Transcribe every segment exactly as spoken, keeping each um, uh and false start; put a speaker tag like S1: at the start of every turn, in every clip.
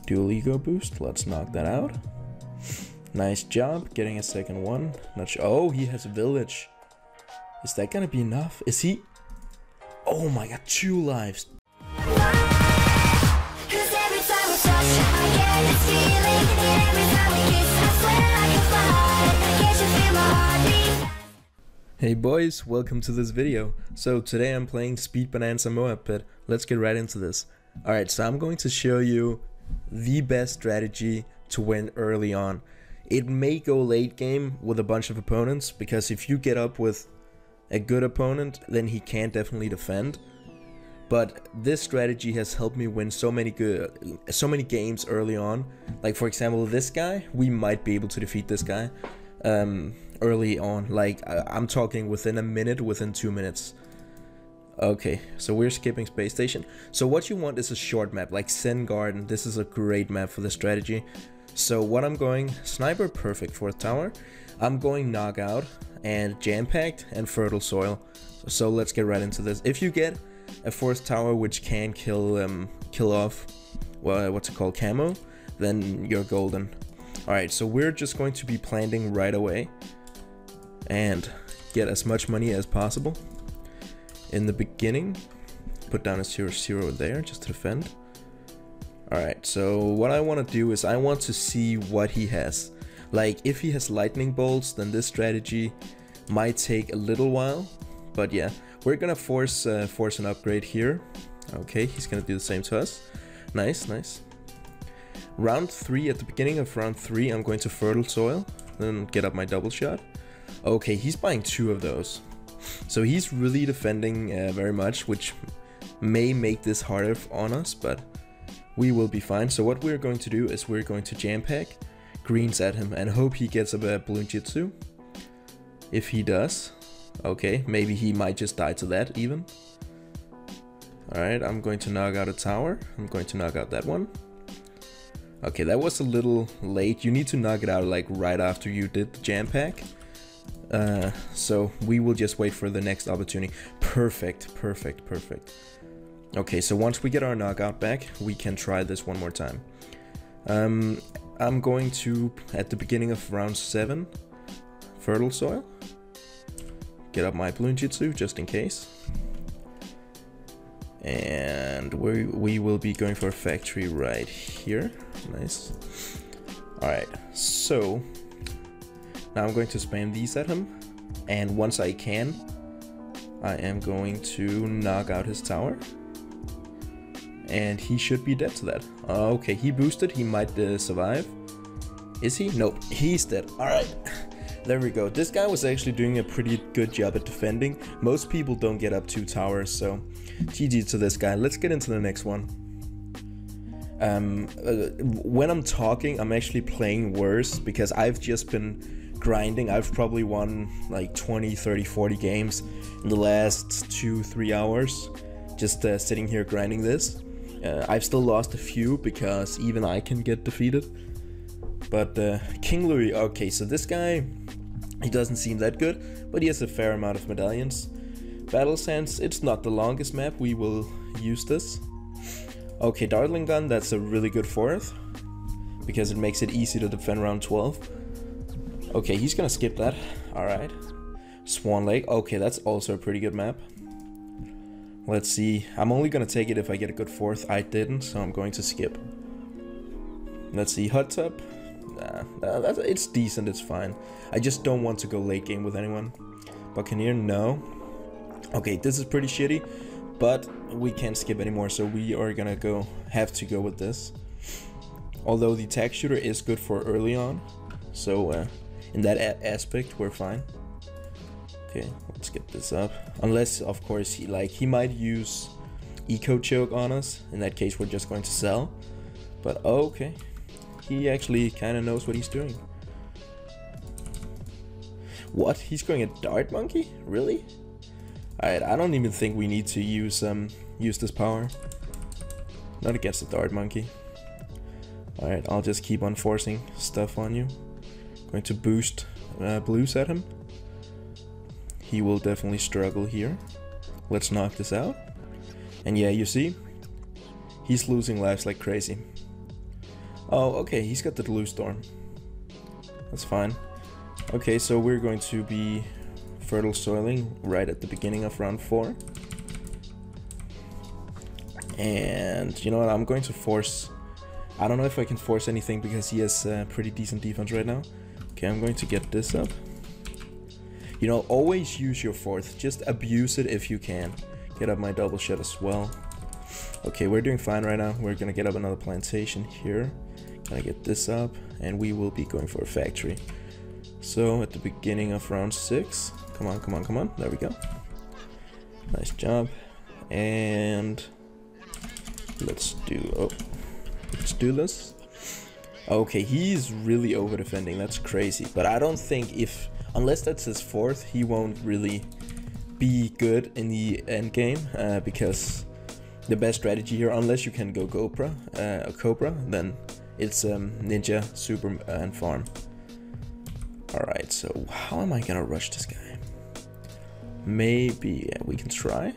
S1: Dual ego boost. Let's knock that out. Nice job getting a second one. Not sure. Oh, he has a village. Is that gonna be enough? Is he? Oh my god, two lives. Hey boys, welcome to this video. So today I'm playing Speed Bonanza Moab Pit. Let's get right into this. Alright, so I'm going to show you the best strategy to win early on. It may go late game with a bunch of opponents, because if you get up with a good opponent, then he can definitely defend. But this strategy has helped me win so many good, so many games early on. Like for example, this guy, we might be able to defeat this guy um, early on. Like I'm talking within a minute, within two minutes. Okay, so we're skipping Space Station. So what you want is a short map, like Zen Garden. This is a great map for the strategy. So what I'm going, Sniper, perfect. Fourth tower. I'm going Knockout and Jam Packed and Fertile Soil. So let's get right into this. If you get a fourth tower which can kill um, kill off, well, what's it called, camo, then you're golden. Alright, so we're just going to be planting right away and get as much money as possible. In the beginning, put down a zero zero there just to defend. Alright, so what I want to do is I want to see what he has. Like if he has lightning bolts, then this strategy might take a little while. But yeah, we're gonna force uh, force an upgrade here. Okay, he's gonna do the same to us. Nice, nice. Round three, at the beginning of round three, I'm going to Fertile Soil, then get up my double shot. Okay, he's buying two of those. So he's really defending uh, very much, which may make this harder on us, but we will be fine. So what we're going to do is we're going to Jam Pack greens at him and hope he gets a Balloon Jitsu. If he does, okay, maybe he might just die to that even. Alright, I'm going to knock out a tower. I'm going to knock out that one. Okay, that was a little late. You need to knock it out like right after you did the Jam Pack. Uh, so we will just wait for the next opportunity. Perfect, perfect, perfect. Okay, so once we get our knockout back, we can try this one more time. Um, I'm going to, at the beginning of round seven, Fertile Soil. Get up my Balloon Jitsu just in case. And we, we will be going for a factory right here. Nice. Alright, so now I'm going to spam these at him, and once I can, I am going to knock out his tower, and he should be dead to that. Okay, he boosted, he might uh, survive. Is he? Nope, he's dead. Alright, there we go. This guy was actually doing a pretty good job at defending. Most people don't get up two towers, so G G to this guy. Let's get into the next one. Um, uh, when I'm talking, I'm actually playing worse because I've just been grinding. I've probably won like twenty, thirty, forty games in the last two, three hours. Just uh, sitting here grinding this. Uh, I've still lost a few because even I can get defeated. But uh, King Louis, okay, so this guy, he doesn't seem that good, but he has a fair amount of medallions. Battle Sands, it's not the longest map, we will use this. Okay, Dartling Gun, that's a really good fourth, because it makes it easy to defend round twelve. Okay, he's gonna skip that. Alright. Swan Lake. Okay, that's also a pretty good map. Let's see. I'm only gonna take it if I get a good fourth. I didn't, so I'm going to skip. Let's see. Hot Tub. Nah, nah that's, it's decent. It's fine. I just don't want to go late game with anyone. Buccaneer, no. Okay, this is pretty shitty, but we can't skip anymore, so we are gonna go. Have to go with this. Although the tack shooter is good for early on, so uh, in that a aspect, we're fine. Okay, let's get this up. Unless, of course, he like he might use Eco Choke on us. In that case, we're just going to sell. But okay, he actually kind of knows what he's doing. What? He's going a Dart Monkey? Really? Alright, I don't even think we need to use um use this power. Not against the Dart Monkey. Alright, I'll just keep on forcing stuff on you. Going to boost uh, blues at him. He will definitely struggle here. Let's knock this out. And yeah, you see, he's losing lives like crazy. Oh, okay, he's got the Blue Storm. That's fine. Okay, so we're going to be fertile soiling right at the beginning of round four. And you know what, I'm going to force... I don't know if I can force anything because he has uh, pretty decent defense right now. Okay, I'm going to get this up. You know, always use your fourth. Just abuse it if you can. Get up my double shot as well. Okay, we're doing fine right now. We're gonna get up another plantation here. Gonna get this up, and we will be going for a factory. So at the beginning of round six, come on, come on, come on. There we go. Nice job. And let's do. Oh, let's do this. Okay, he's really over defending. That's crazy. But I don't think if unless that's his fourth, he won't really be good in the end game uh, because the best strategy here, unless you can go Cobra, uh, Cobra, then it's um, Ninja, Super, uh, and Farm. Alright, so how am I gonna rush this guy? Maybe yeah, we can try.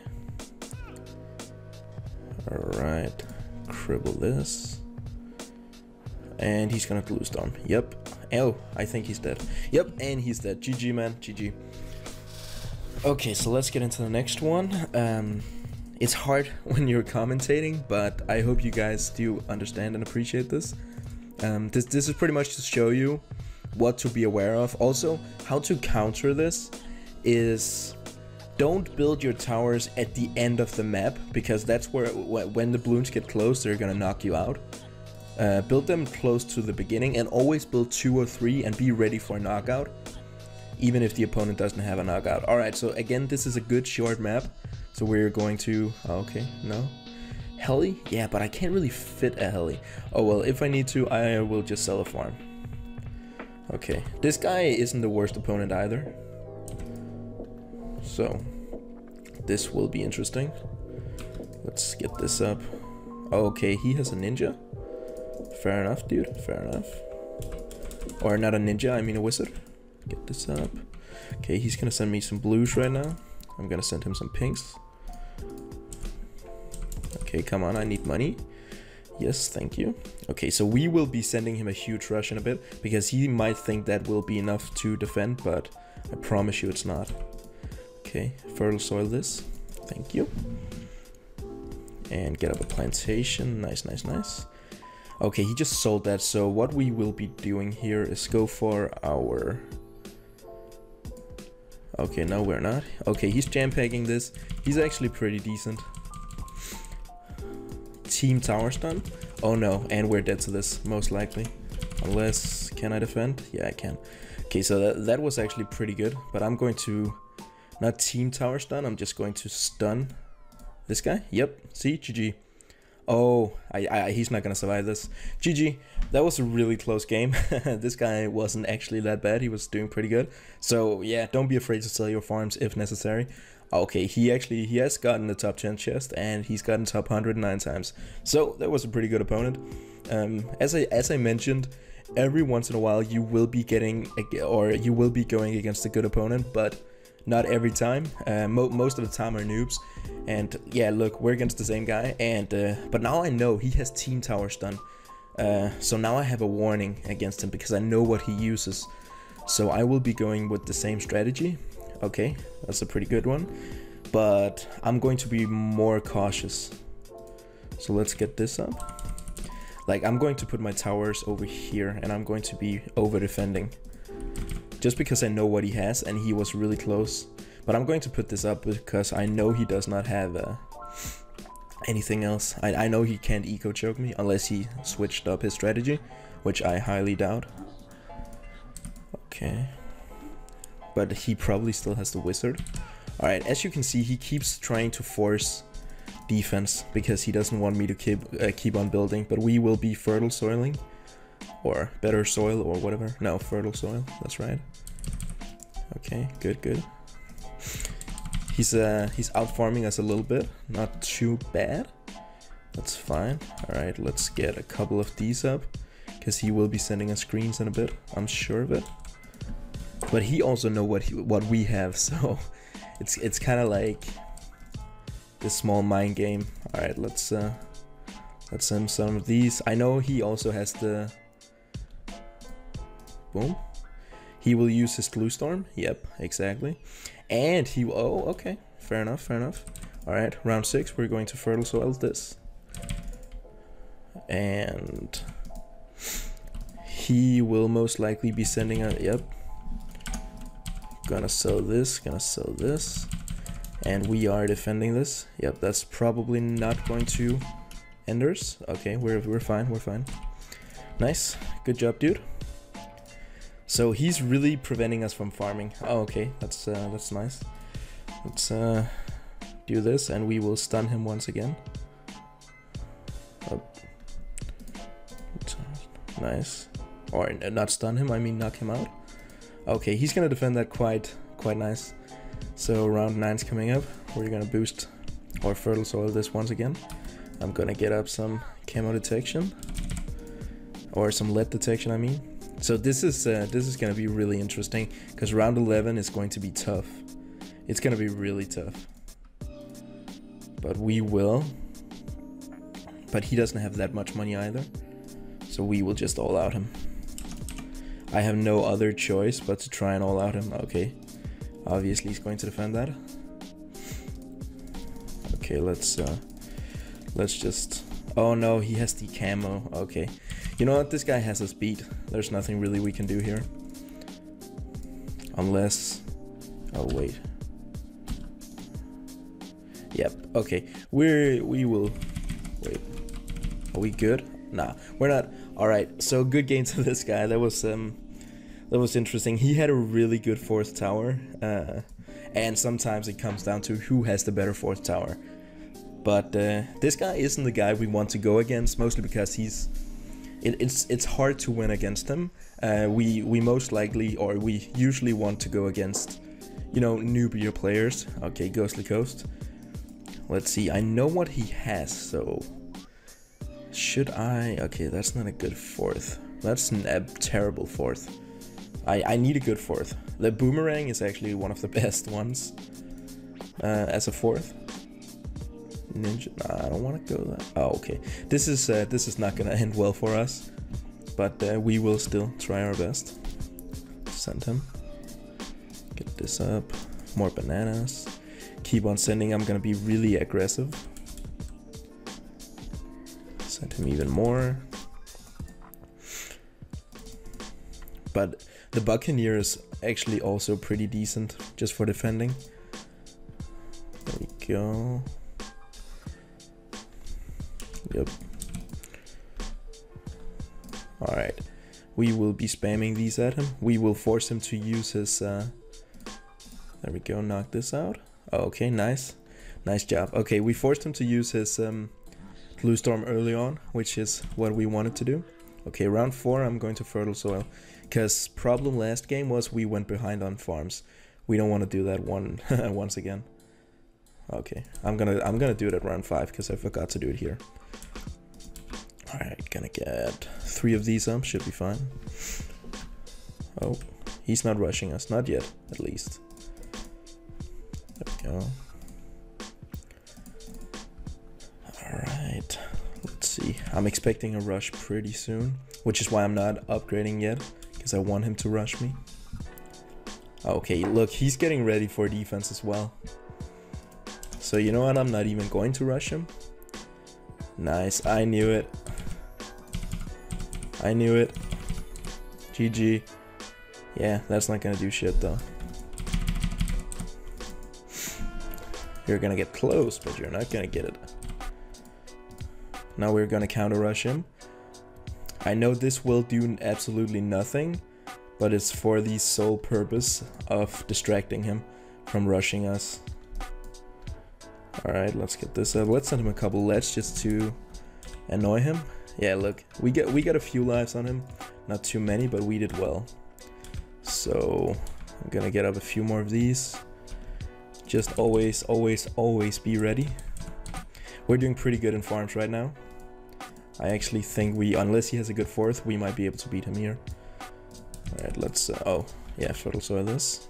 S1: Alright, cribble this. And he's gonna Blue Storm. Yep. Oh, I think he's dead. Yep, and he's dead. G G, man. G G. Okay, so let's get into the next one. Um, it's hard when you're commentating, but I hope you guys do understand and appreciate this. Um, this this is pretty much to show you what to be aware of. Also, how to counter this is don't build your towers at the end of the map, because that's where when the balloons get close, they're gonna knock you out. Uh, build them close to the beginning, and always build two or three and be ready for a knockout, even if the opponent doesn't have a knockout. Alright, so again, this is a good short map. So we're going to... Okay, no. Heli? Yeah, but I can't really fit a heli. Oh well, if I need to, I will just sell a farm. Okay, this guy isn't the worst opponent either. So, this will be interesting. Let's get this up. Okay, he has a ninja. Fair enough, dude. Fair enough. Or not a ninja, I mean a wizard. Get this up. Okay, he's gonna send me some blues right now. I'm gonna send him some pinks. Okay, come on, I need money. Yes, thank you. Okay, so we will be sending him a huge rush in a bit, because he might think that will be enough to defend, but I promise you it's not. Okay, fertile soil this. Thank you. And get up a plantation. Nice, nice, nice. Okay, he just sold that, so what we will be doing here is go for our... Okay, no, we're not. Okay, he's jam-packing this. He's actually pretty decent. Team tower stun. Oh no, and we're dead to this, most likely. Unless, can I defend? Yeah, I can. Okay, so that, that was actually pretty good, but I'm going to not team tower stun, I'm just going to stun this guy. Yep, see, G G. Oh, I, I, he's not gonna survive this. G G, that was a really close game. This guy wasn't actually that bad, he was doing pretty good. So yeah, don't be afraid to sell your farms if necessary. Okay, he actually, he has gotten the top ten chest, and he's gotten top one hundred nine times. So that was a pretty good opponent. Um, as I as I mentioned, every once in a while you will be getting, or you will be going against a good opponent, but not every time. Uh, mo most of the time are noobs. And yeah, look, we're against the same guy, and uh, but now I know he has team tower stun. Uh, so now I have a warning against him, because I know what he uses. So I will be going with the same strategy. Okay, that's a pretty good one, but I'm going to be more cautious. So let's get this up. Like, I'm going to put my towers over here, and I'm going to be over defending, just because I know what he has, and he was really close. But I'm going to put this up because I know he does not have uh, anything else. I, I know he can't eco choke me unless he switched up his strategy, which I highly doubt. Okay. But he probably still has the wizard. Alright, as you can see, he keeps trying to force defense because he doesn't want me to keep, uh, keep on building. But we will be fertile soiling, or better soil, or whatever. No, fertile soil, that's right. Okay, good, good. He's uh he's out farming us a little bit, not too bad. That's fine. All right, let's get a couple of these up, because he will be sending us screens in a bit. I'm sure of it. But he also know what he, what we have, so it's it's kind of like this small mind game. All right, let's uh Let's send some of these. I know he also has the... Boom. He will use his Glue Storm. Yep, exactly. And he... Oh, okay. Fair enough, fair enough. Alright, round six, we're going to Fertile Soil this. And... he will most likely be sending a... Yep. Gonna sell this, gonna sell this. And we are defending this. Yep, that's probably not going to end us. Okay, we're, we're fine, we're fine. Nice, good job, dude. So he's really preventing us from farming. Oh, okay, that's uh, that's nice. Let's uh, do this, and we will stun him once again. Oh. Nice. Or not stun him, I mean knock him out. Okay, he's gonna defend that quite quite nice. So round nine's coming up. We're gonna boost or Fertile Soil this once again. I'm gonna get up some camo detection, or some lead detection, I mean. So this is uh, this is gonna be really interesting because round eleven is going to be tough. It's gonna be really tough. But we will. But he doesn't have that much money either, so we will just all out him. I have no other choice but to try and all out him. Okay, obviously he's going to defend that. Okay, let's uh, let's just. Oh no, he has the camo. Okay. You know what? This guy has us beat. There's nothing really we can do here. Unless... Oh, wait. Yep, okay. We're... We will... Wait. Are we good? Nah, we're not. Alright, so good game to this guy. That was, um... That was interesting. He had a really good fourth tower. Uh, and sometimes it comes down to who has the better fourth tower. But uh, this guy isn't the guy we want to go against, mostly because he's... It, it's it's hard to win against him. Uh, we we most likely, or we usually want to go against, you know, newbier players. Okay, Ghostly Coast. Let's see. I know what he has, so should I? Okay, that's not a good fourth. That's an, a terrible fourth. I I need a good fourth. The Boomerang is actually one of the best ones uh, as a fourth. Ninja, nah, I don't want to go that. Oh, okay. This is uh, this is not gonna end well for us, but uh, we will still try our best. Send him. Get this up. More bananas. Keep on sending. I'm gonna be really aggressive. Send him even more. But the Buccaneer is actually also pretty decent, just for defending. There we go. Yep. Alright. We will be spamming these at him. We will force him to use his... Uh... There we go, knock this out. Oh, okay, nice. Nice job. Okay, we forced him to use his um, Glue Storm early on, which is what we wanted to do. Okay, round four, I'm going to Fertile Soil. Because problem last game was we went behind on farms. We don't want to do that one once again. Okay, I'm gonna I'm gonna do it at round five because I forgot to do it here. Alright, gonna get three of these up, should be fine. Oh, he's not rushing us, not yet, at least. There we go. Alright, let's see. I'm expecting a rush pretty soon, which is why I'm not upgrading yet, because I want him to rush me. Okay, look, he's getting ready for defense as well. So you know what, I'm not even going to rush him. Nice, I knew it. I knew it. G G. Yeah, that's not gonna do shit though. You're gonna get close, but you're not gonna get it. Now we're gonna counter rush him. I know this will do absolutely nothing, but it's for the sole purpose of distracting him from rushing us. Alright, let's get this up. Let's send him a couple lets just to annoy him. Yeah, look, we get we got a few lives on him. Not too many, but we did well. So I'm gonna get up a few more of these. Just always, always, always be ready. We're doing pretty good in farms right now. I actually think we, unless he has a good fourth, we might be able to beat him here. Alright, let's, uh, oh, yeah, Fertile Soil this.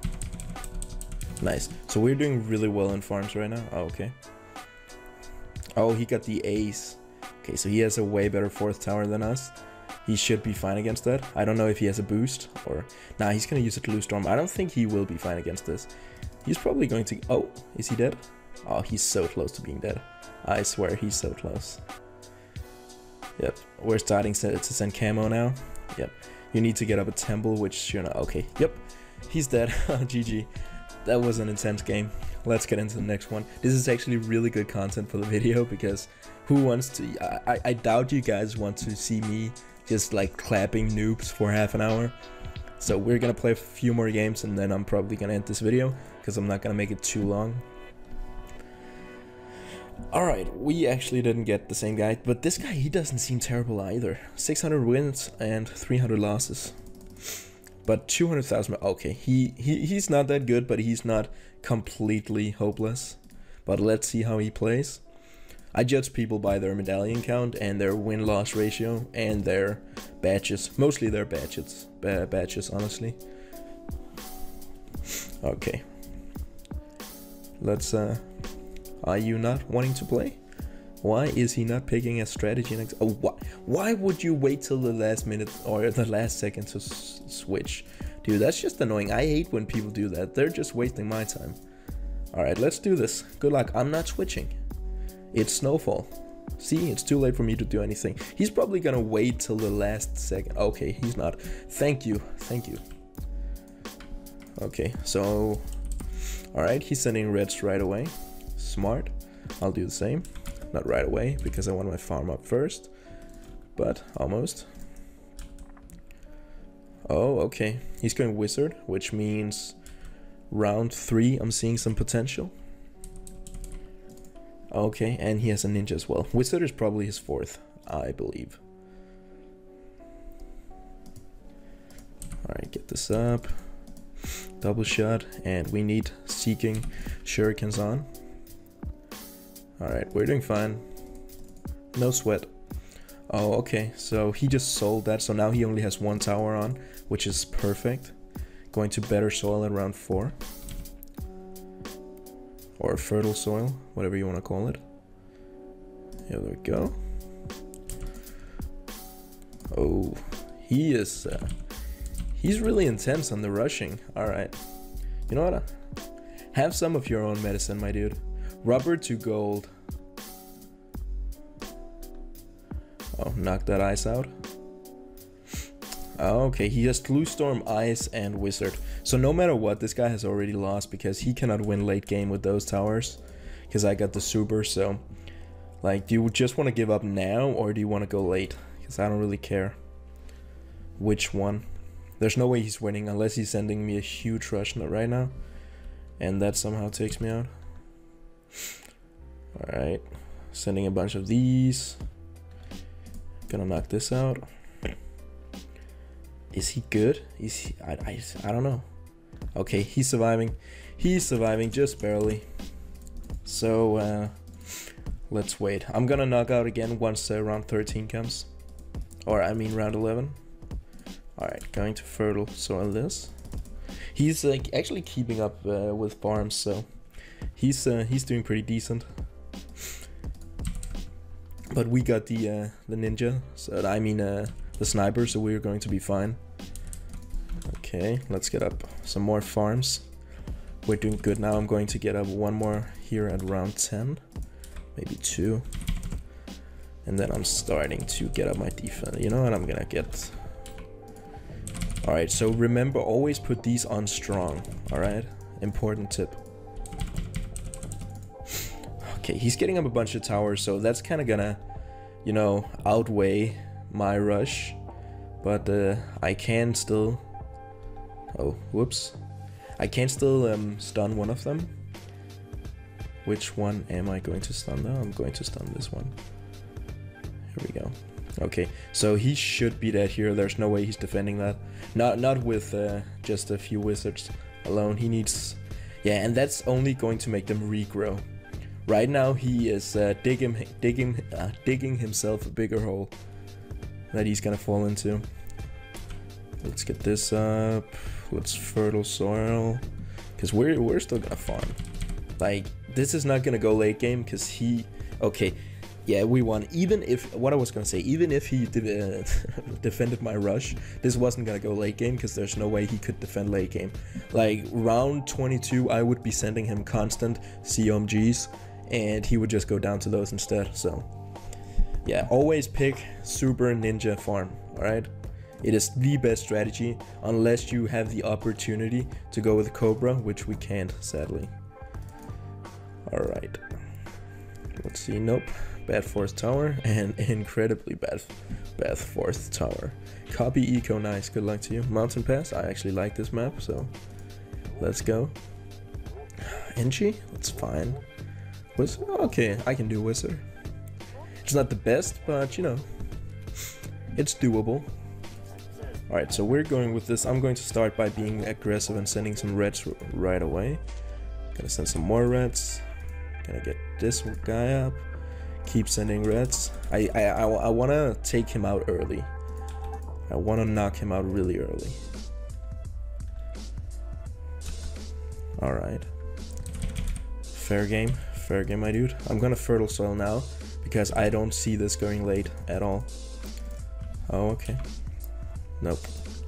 S1: Nice. So we're doing really well in farms right now. Oh, okay. Oh, he got the ace. Okay, so he has a way better fourth tower than us. He should be fine against that. I don't know if he has a boost or... Nah, he's gonna use a Blue Storm. I don't think he will be fine against this. He's probably going to... Oh, is he dead? Oh, he's so close to being dead. I swear, he's so close. Yep, we're starting to send camo now. Yep, you need to get up a temple, which you're not... Okay, yep, he's dead. G G. That was an intense game. Let's get into the next one. This is actually really good content for the video because who wants to... I, I doubt you guys want to see me just like clapping noobs for half an hour. So we're gonna play a few more games and then I'm probably gonna end this video because I'm not gonna make it too long. Alright, we actually didn't get the same guy, but this guy, he doesn't seem terrible either. six hundred wins and three hundred losses. But two hundred thousand, okay, he, he he's not that good, but he's not completely hopeless. But let's see how he plays. I judge people by their medallion count and their win-loss ratio and their badges. Mostly their badges, ba badges, honestly. Okay. Let's, uh... are you not wanting to play? Why is he not picking a strategy next? Oh, why, why would you wait till the last minute or the last second to s switch? Dude, that's just annoying. I hate when people do that. They're just wasting my time. Alright, let's do this. Good luck. I'm not switching. It's Snowfall. See, it's too late for me to do anything. He's probably gonna wait till the last second. Okay, he's not. Thank you. Thank you. Okay, so... Alright, he's sending reds right away. Smart. I'll do the same. Not right away, because I want my farm up first. But, almost. Oh, okay. He's going Wizard, which means... round three, I'm seeing some potential. Okay, and he has a ninja as well. Wizard is probably his fourth, I believe. Alright, get this up. Double shot, and we need Seeking Shurikens on. Alright, we're doing fine. No sweat. Oh, okay, so he just sold that, so now he only has one tower on, which is perfect. Going to better soil at round four. Or fertile soil, whatever you want to call it. Here we go. Oh, he is... Uh, he's really intense on the rushing. Alright. You know what? Have some of your own medicine, my dude. Rubber to gold. Oh, knock that ice out. Oh, okay, he has Blue Storm, Ice, and Wizard. So no matter what, this guy has already lost because he cannot win late game with those towers. Because I got the super, so... Like, do you just want to give up now or do you want to go late? Because I don't really care which one. There's no way he's winning unless he's sending me a huge rush right now. And that somehow takes me out. Alright, sending a bunch of these. Gonna knock this out. Is he good? Is he? I, I, I don't know. Okay, he's surviving. He's surviving just barely. So, uh, let's wait. I'm gonna knock out again once uh, round thirteen comes. Or, I mean round eleven. Alright, going to fertile soil this. He's uh, actually keeping up uh, with farms, so he's uh, he's doing pretty decent. But we got the uh, the ninja, so I mean uh, the sniper, so we're going to be fine. Okay, let's get up some more farms. We're doing good now. I'm going to get up one more here at round ten, maybe two, and then I'm starting to get up my defense. You know what? I'm gonna get. All right. So remember, always put these on strong. All right, important tip. Okay, he's getting up a bunch of towers, so that's kind of gonna, you know, outweigh my rush. But uh, I can still... Oh, whoops. I can still um, stun one of them. Which one am I going to stun though? I'm going to stun this one. Here we go. Okay, so he should be dead here. There's no way he's defending that. Not, not with uh, just a few wizards alone. He needs... Yeah, and that's only going to make them regrow. Right now he is uh, digging, digging, uh, digging himself a bigger hole that he's gonna fall into. Let's get this up. Let's fertile soil, cause we're we're still gonna farm. Like, this is not gonna go late game, cause he Okay, yeah, we won. Even if, what I was gonna say, even if he de uh, defended my rush, this wasn't gonna go late game because there's no way he could defend late game. Like round twenty-two, I would be sending him constant C O M Gs, and he would just go down to those instead. So yeah, always pick Super Ninja farm. All right, it is the best strategy unless you have the opportunity to go with Cobra, which we can't, sadly. All right, let's see. Nope. Bad fourth tower and incredibly bad bad fourth tower. Copy eco, nice, good luck to you. Mountain pass, I actually like this map, so let's go. Enchi, that's fine. Wizard, okay, I can do Wizard. It's not the best, but you know, it's doable. Alright, so we're going with this. I'm going to start by being aggressive and sending some reds right away. Gonna send some more reds. Gonna get this guy up. Keep sending reds. I, I, I, I want to take him out early. I want to knock him out really early. Alright. Fair game. Fair game, my dude. I'm going to Fertile Soil now because I don't see this going late at all. Oh, okay. Nope.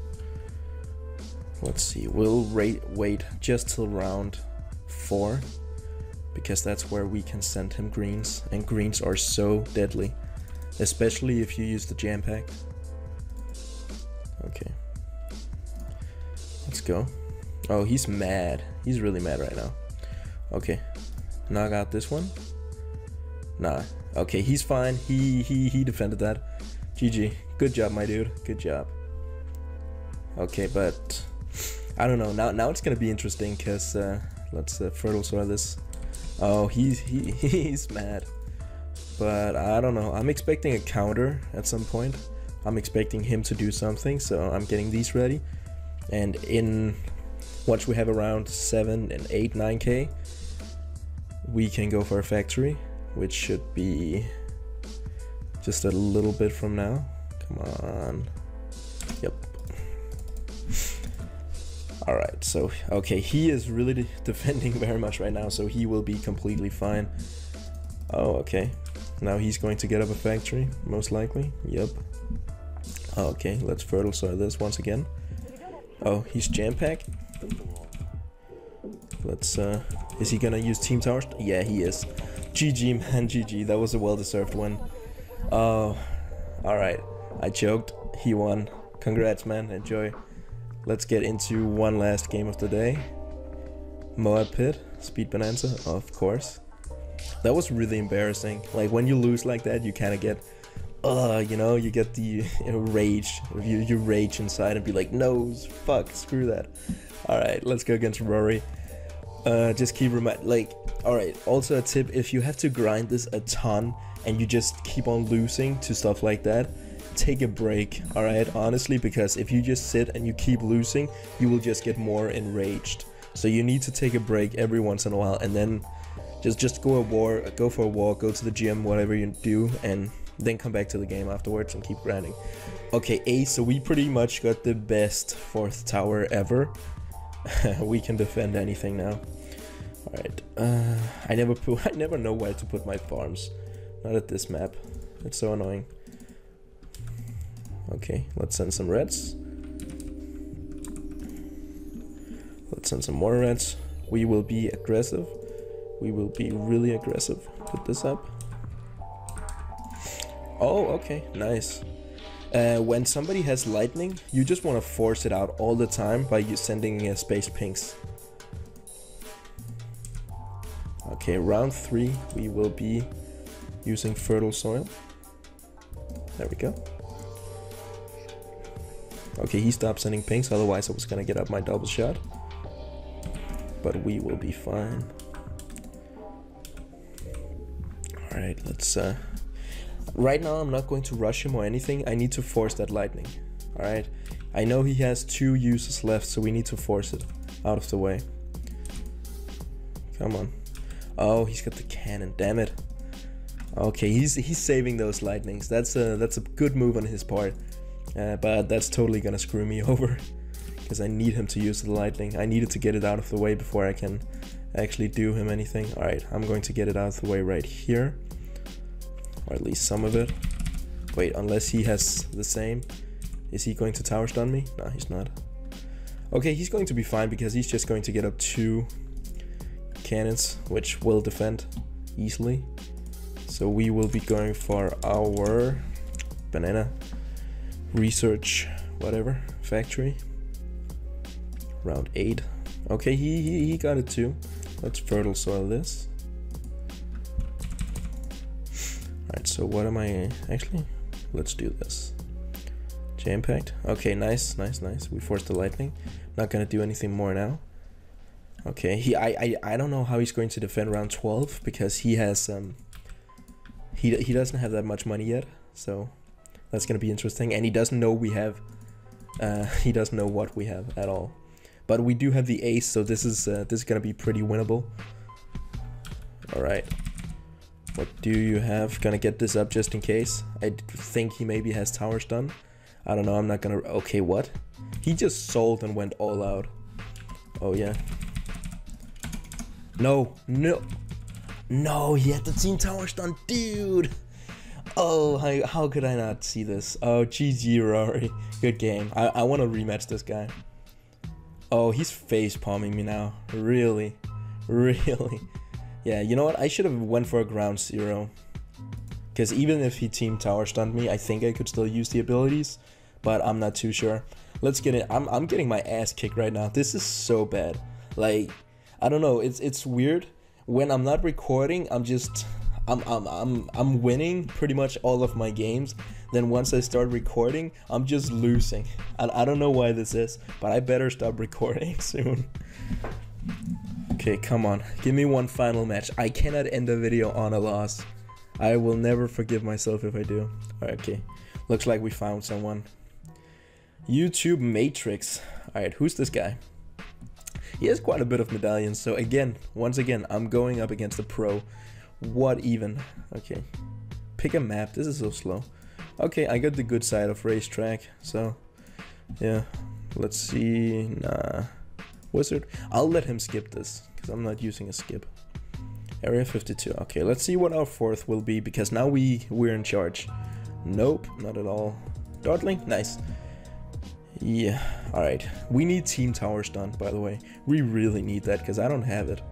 S1: Let's see. We'll rate, wait just till round four, because that's where we can send him greens, and greens are so deadly, especially if you use the jam pack. Okay, let's go. Oh, he's mad. He's really mad right now. Okay, knock out this one. Nah. Okay, he's fine. He he he defended that. G G. Good job, my dude. Good job. Okay, but I don't know. Now now it's gonna be interesting because uh, let's uh, Fertile Soil this. Oh, he's he, he's mad, but I don't know. I'm expecting a counter at some point. I'm expecting him to do something, so I'm getting these ready. And in once we have around seven and eight, nine K, we can go for a factory, which should be just a little bit from now. Come on. Yep. Alright, so, okay, he is really de defending very much right now, so he will be completely fine. Oh, okay. Now he's going to get up a factory, most likely. Yep. Okay, let's Fertile Soil this once again. Oh, he's jam pack. Let's, uh, is he gonna use Team Towers? Yeah, he is. G G, man, G G. That was a well-deserved win. Oh, alright. I choked. He won. Congrats, man. Enjoy. Let's get into one last game of the day. Moab Pit, Speed Bonanza, of course. That was really embarrassing. Like when you lose like that, you kind of get, uh, you know, you get the you know, rage. You, you rage inside and be like, no, fuck, screw that. All right, let's go against Rory. Uh, just keep remind, like, all right. Also a tip: if you have to grind this a ton and you just keep on losing to stuff like that, take a break, all right, honestly, because if you just sit and you keep losing, you will just get more enraged. So you need to take a break every once in a while, and then just just go a war go for a walk, go to the gym, whatever you do, and then come back to the game afterwards and keep grinding. Okay, A, so we pretty much got the best fourth tower ever. We can defend anything now. All right, uh I never put I never know where to put my farms, not at this map. It's so annoying. Okay, let's send some reds. Let's send some more reds. We will be aggressive. We will be really aggressive. Put this up. Oh, okay, nice. Uh, when somebody has lightning, you just want to force it out all the time by you sending uh, space pinks. Okay, round three, we will be using Fertile Soil. There we go. Okay, he stopped sending pinks, otherwise I was gonna get up my double shot. But we will be fine. Alright, let's... Uh, right now I'm not going to rush him or anything. I need to force that lightning. Alright? I know he has two uses left, so we need to force it out of the way. Come on. Oh, he's got the cannon, damn it. Okay, he's he's saving those lightnings. That's a, that's a good move on his part. Uh, but that's totally gonna screw me over, because I need him to use the lightning. I needed to get it out of the way before I can actually do him anything. Alright, I'm going to get it out of the way right here. Or at least some of it. Wait, unless he has the same. Is he going to tower stun me? No, he's not. Okay, he's going to be fine because he's just going to get up two cannons, which will defend easily. So we will be going for our banana research, whatever, factory. Round eight. Okay, he, he, he got it too. Let's fertile soil this. Alright, so what am I actually? Let's do this. Jam-packed. Okay, nice, nice, nice. We forced the lightning. Not gonna do anything more now. Okay, he I, I I don't know how he's going to defend round twelve because he has um he he doesn't have that much money yet, so that's gonna be interesting. And he doesn't know we have uh he doesn't know what we have at all. But we do have the ace, so this is uh, this is gonna be pretty winnable. All right. What do you have? Gonna get this up just in case. I think he maybe has tower stun. I don't know. I'm not gonna. Okay, what? He just sold and went all out. Oh yeah. No, no, no. He had the team tower stun, dude. Oh, how, how could I not see this? Oh, G G, Rory. Good game. I I want to rematch this guy. Oh, he's face palming me now. Really, really. Yeah, you know what? I should have went for a ground zero. Because even if he team tower stunned me, I think I could still use the abilities. But I'm not too sure. Let's get it. I'm, I'm getting my ass kicked right now. This is so bad. Like, I don't know. It's it's weird. When I'm not recording, I'm just... I'm, I'm, I'm, I'm winning pretty much all of my games. Then once I start recording, I'm just losing. I, I don't know why this is. But I better stop recording soon. Okay, come on. Give me one final match. I cannot end the video on a loss. I will never forgive myself if I do. Alright, okay. Looks like we found someone. YouTube Matrix. Alright, who's this guy? He has quite a bit of medallions. So again, once again, I'm going up against a pro. What even? Okay. Pick a map. This is so slow. Okay, I got the good side of racetrack. So, yeah. Let's see. Nah. Wizard. I'll let him skip this because I'm not using a skip. Area fifty-two. Okay, let's see what our fourth will be because now we we're in charge. Nope, not at all. Dartling, nice. Yeah, all right. We need team tower stun, by the way. We really need that because I don't have it.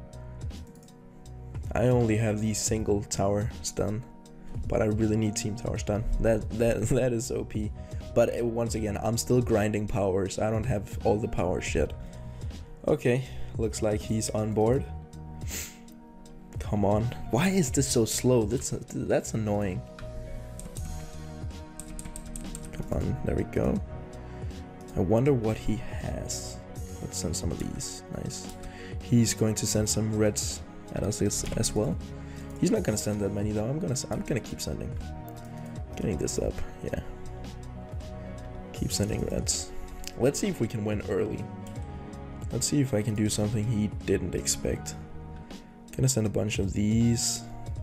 S1: I only have the single tower stun, but I really need team tower stun. That that that is O P. But uh, once again, I'm still grinding powers. I don't have all the power shit. Okay, looks like he's on board. Come on. Why is this so slow? That's that's annoying. Come on, there we go. I wonder what he has. Let's send some of these. Nice. He's going to send some reds at us as, as well. He's not gonna send that many though. I'm gonna I'm gonna keep sending. Getting this up. Yeah. Keep sending reds. Let's see if we can win early. Let's see if I can do something he didn't expect. Gonna send a bunch of these.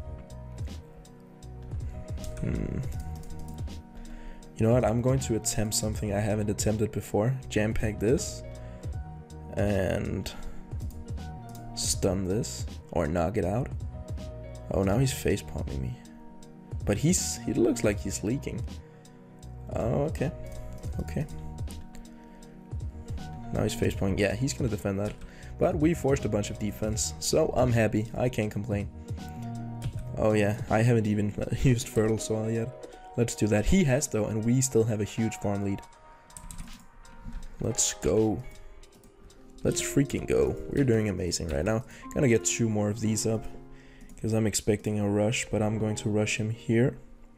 S1: Hmm. You know what? I'm going to attempt something I haven't attempted before. Jam pack this. And stun this. Or knock it out. Oh, now he's face palming me. But he's he looks like he's leaking. Oh, okay. Okay. Now he's face palming. Yeah, he's gonna defend that. But we forced a bunch of defense, so I'm happy. I can't complain. Oh yeah, I haven't even used fertile soil yet. Let's do that. He has though, and we still have a huge farm lead. Let's go. Let's freaking go. We're doing amazing right now. Gonna get two more of these up, because I'm expecting a rush, but I'm going to rush him here.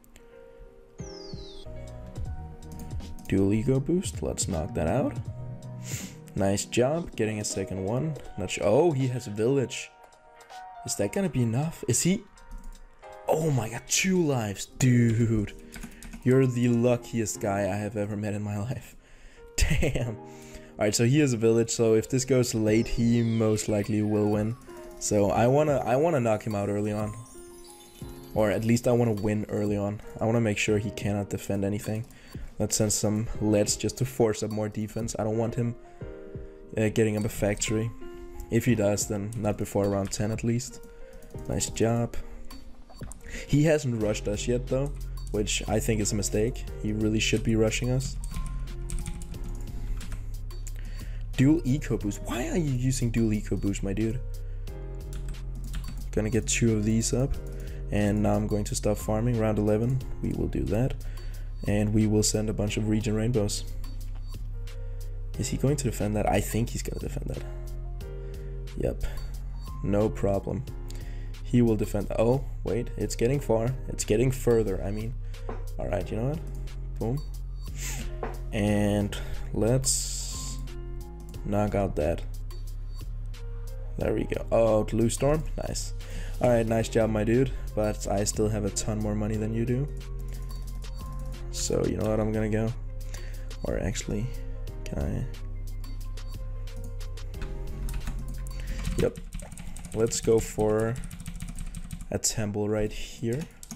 S1: Dual ego boost. Let's knock that out. Nice job, getting a second one. Not sure. Oh, he has a village. Is that gonna be enough? Is he? Oh my god, two lives. Dude, you're the luckiest guy I have ever met in my life. Damn. Alright, so he has a village, so if this goes late, he most likely will win. So I wanna I wanna knock him out early on. Or at least I wanna win early on. I wanna make sure he cannot defend anything. Let's send some leads just to force up more defense. I don't want him uh, getting up a factory. If he does, then not before around ten at least. Nice job. He hasn't rushed us yet though, which I think is a mistake. He really should be rushing us. Dual eco boost. Why are you using dual eco boost, my dude? Gonna get two of these up, and now I'm going to stop farming. Round eleven, we will do that, and we will send a bunch of Regen Rainbows. Is he going to defend that? I think he's gonna defend that. Yep, no problem. He will defend. Oh wait, it's getting far. It's getting further. I mean, all right. You know what? Boom, and let's knock out that. There we go. Oh, Blue Storm, nice. All right, nice job, my dude. But I still have a ton more money than you do. So you know what? I'm gonna go. Or actually, can I? Yep. Let's go for a temple right here.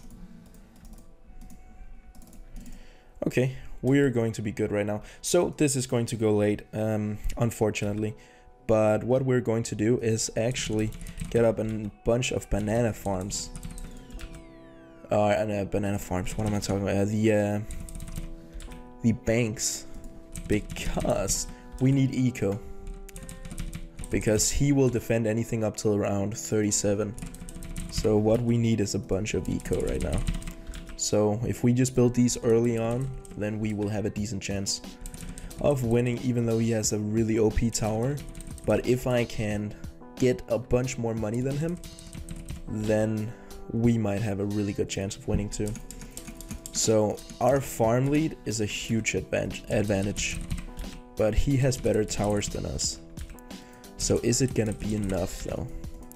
S1: Okay, we're going to be good right now. So this is going to go late, um, unfortunately. But what we're going to do is actually get up a bunch of banana farms. Uh, and uh, banana farms. What am I talking about? Uh, the uh, the banks, because we need eco. Because he will defend anything up till around thirty-seven. So what we need is a bunch of eco right now. So if we just build these early on, then we will have a decent chance of winning, even though he has a really O P tower. But if I can get a bunch more money than him, then we might have a really good chance of winning too. So our farm lead is a huge advantage, but he has better towers than us. So is it gonna be enough though?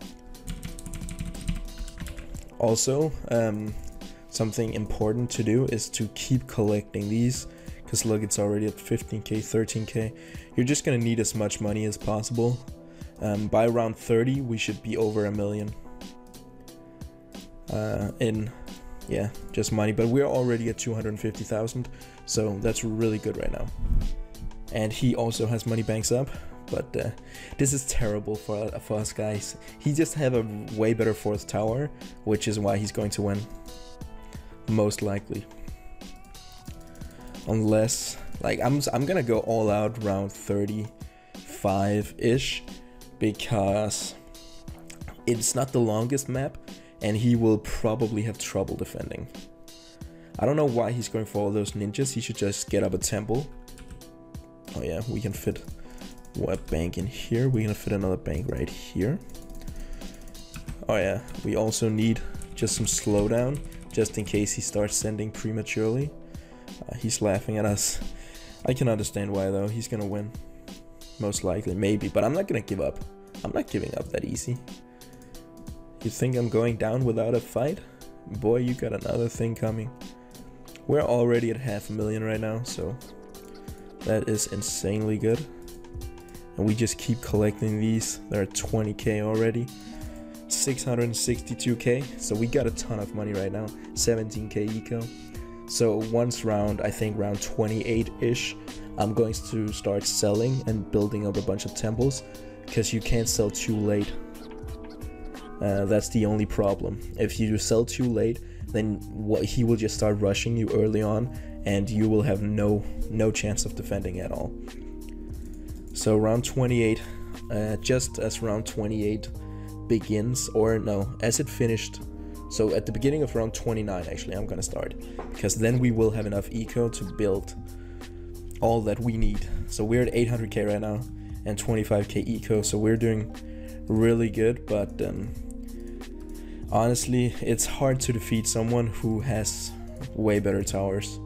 S1: Also, um, something important to do is to keep collecting these, because look, it's already at fifteen K, thirteen K. You're just gonna need as much money as possible. Um, by round thirty, we should be over a million uh, in, yeah, just money. But we're already at two hundred fifty thousand, so that's really good right now. And he also has money banks up, but uh, this is terrible for, for us guys. He just have a way better fourth tower, which is why he's going to win, most likely. Unless, like, I'm, I'm gonna go all out round thirty-five-ish, because it's not the longest map, and he will probably have trouble defending. I don't know why he's going for all those ninjas. He should just get up a temple. Oh yeah, we can fit what bank in here. We're gonna fit another bank right here. Oh yeah, we also need just some slowdown, just in case he starts sending prematurely. Uh, he's laughing at us. I can understand why though. He's gonna win, most likely, maybe, but I'm not gonna give up. I'm not giving up that easy. You think I'm going down without a fight? Boy, you got another thing coming. We're already at half a million right now, so that is insanely good. And we just keep collecting these. They're at twenty K already. six hundred sixty-two K, so we got a ton of money right now. seventeen K eco. So once round, I think round twenty-eight-ish, I'm going to start selling and building up a bunch of temples, because you can't sell too late. Uh, that's the only problem. If you sell too late, then what, he will just start rushing you early on, and you will have no no chance of defending at all. So round twenty-eight, uh, just as round twenty-eight begins, or no, as it finished. So at the beginning of round twenty-nine, actually, I'm gonna start, because then we will have enough eco to build all that we need. So we're at eight hundred K right now and twenty-five K eco, so we're doing really good. But um, honestly, it's hard to defeat someone who has way better towers.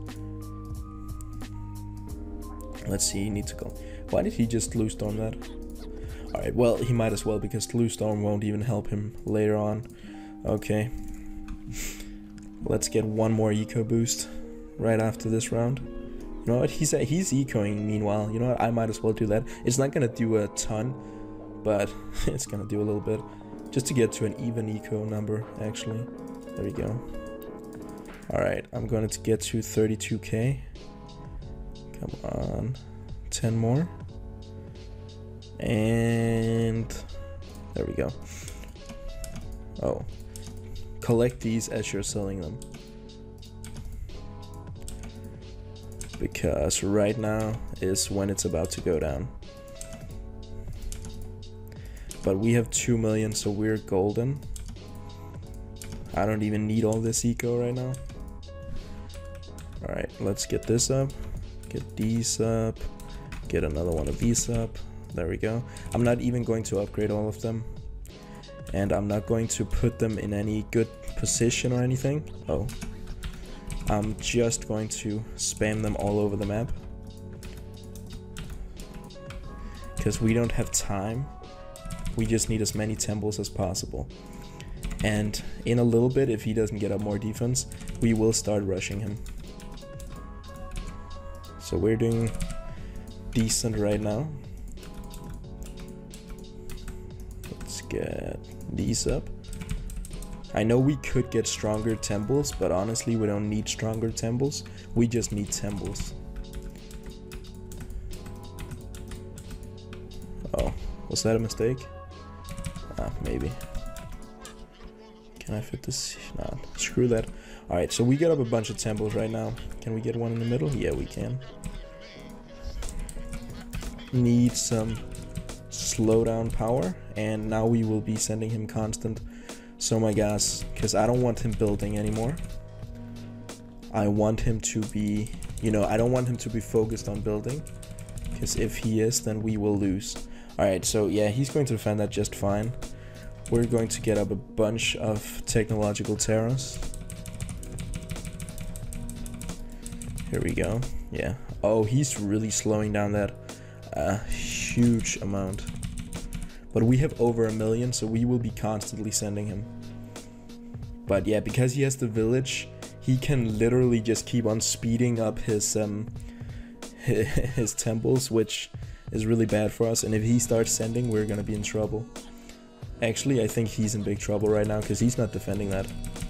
S1: Let's see, he needs to go. Why did he just Blue Storm that? Alright, well, he might as well, because Blue Storm won't even help him later on. Okay. Let's get one more eco boost right after this round. You know what? He's he's ecoing meanwhile. You know what? I might as well do that. It's not gonna do a ton, but it's gonna do a little bit, just to get to an even eco number. Actually, there we go. All right, I'm going to get to thirty-two K. Come on, ten more, and there we go. Oh, collect these as you're selling them. Because right now is when it's about to go down. But we have two million, so we're golden. I don't even need all this eco right now. Alright, let's get this up. Get these up. Get another one of these up. There we go. I'm not even going to upgrade all of them. And I'm not going to put them in any good position or anything. Oh. I'm just going to spam them all over the map. Because we don't have time. We just need as many temples as possible. And in a little bit, if he doesn't get up more defense, we will start rushing him. So we're doing decent right now. Let's get these up. I know we could get stronger temples, but honestly we don't need stronger temples. We just need temples. Oh, was that a mistake? Ah, maybe. Can I fit this? Nah, screw that. Alright, so we get up a bunch of temples right now. Can we get one in the middle? Yeah, we can. Need some slowdown power, and now we will be sending him constant so my gas, because I don't want him building anymore. I want him to be, you know, I don't want him to be focused on building, because if he is, then we will lose. Alright, so yeah, he's going to defend that just fine. We're going to get up a bunch of technological terrors. Here we go. Yeah. Oh, he's really slowing down that uh, huge amount. But we have over a million, so we will be constantly sending him. But yeah, because he has the village, he can literally just keep on speeding up his um his temples, which is really bad for us. And if he starts sending, we're gonna be in trouble. Actually, I think he's in big trouble right now because he's not defending that.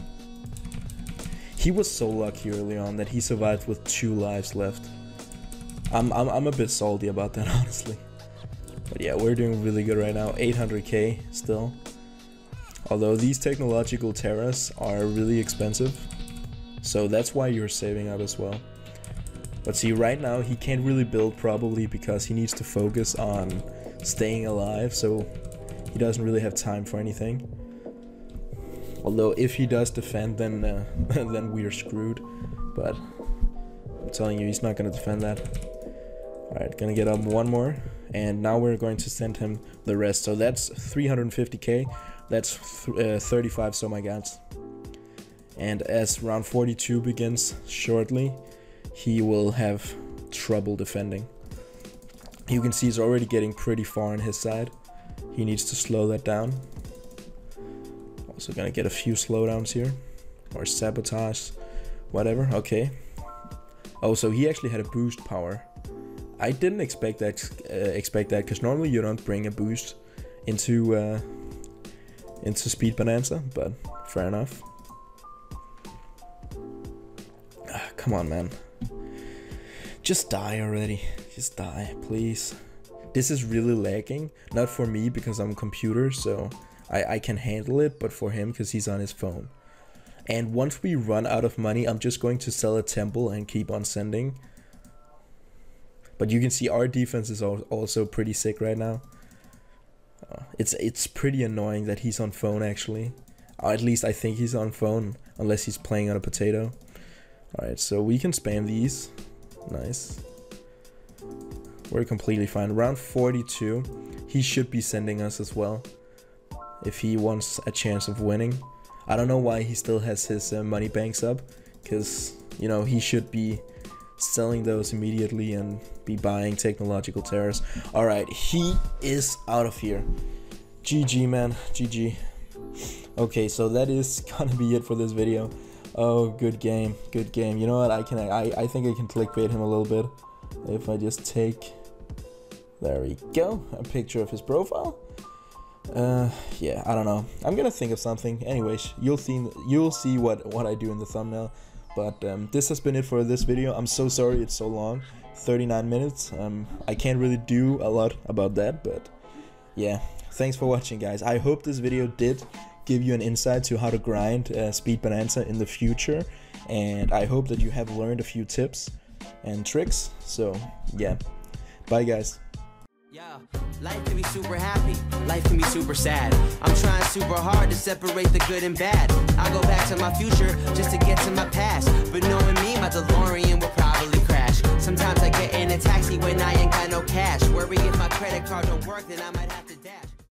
S1: He was so lucky early on that he survived with two lives left. I'm I'm I'm a bit salty about that, honestly. But yeah, we're doing really good right now. eight hundred K still. Although these technological terras are really expensive. So that's why you're saving up as well. But see, right now he can't really build, probably because he needs to focus on staying alive. So he doesn't really have time for anything. Although if he does defend, then uh, then we're screwed. But I'm telling you, he's not going to defend that. Alright, gonna get up one more. And now we're going to send him the rest. So that's three hundred fifty K. That's th uh, thirty-five so my gods. And as round forty-two begins shortly, he will have trouble defending. You can see he's already getting pretty far on his side. He needs to slow that down. Also gonna get a few slowdowns here. Or sabotage. Whatever, okay. Oh, so he actually had a boost power. I didn't expect that, uh, expect that, because normally you don't bring a boost into uh, into Speed Bonanza, but fair enough. Ah, come on, man. Just die already. Just die, please. This is really lagging. Not for me, because I'm a computer, so I, I can handle it, but for him, because he's on his phone. And once we run out of money, I'm just going to sell a temple and keep on sending. But you can see our defense is also pretty sick right now. Uh, it's it's pretty annoying that he's on phone, actually. Or at least I think he's on phone, unless he's playing on a potato. Alright, so we can spam these. Nice. We're completely fine. Round forty-two, he should be sending us as well, if he wants a chance of winning. I don't know why he still has his uh, money banks up, because, you know, he should be selling those immediately and be buying technological terrors. Alright, he is out of here. G G, man. G G. Okay, so that is gonna be it for this video. Oh, good game. Good game. You know what? I can I, I think I can clickbait him a little bit. If I just take, there we go, a picture of his profile. Uh yeah, I don't know. I'm gonna think of something. Anyways, you'll see you'll see what what I do in the thumbnail. But um, this has been it for this video. I'm so sorry it's so long, thirty-nine minutes. Um, I can't really do a lot about that, but yeah. Thanks for watching, guys. I hope this video did give you an insight to how to grind uh, Speed Bonanza in the future, and I hope that you have learned a few tips and tricks. So yeah, bye guys.
S2: Yeah, life can be super happy, life can be super sad. I'm trying super hard to separate the good and bad. I go back to my future just to get to my past, but knowing me, my DeLorean will probably crash. Sometimes I get in a taxi when I ain't got no cash. Worry if my credit card don't work, then I might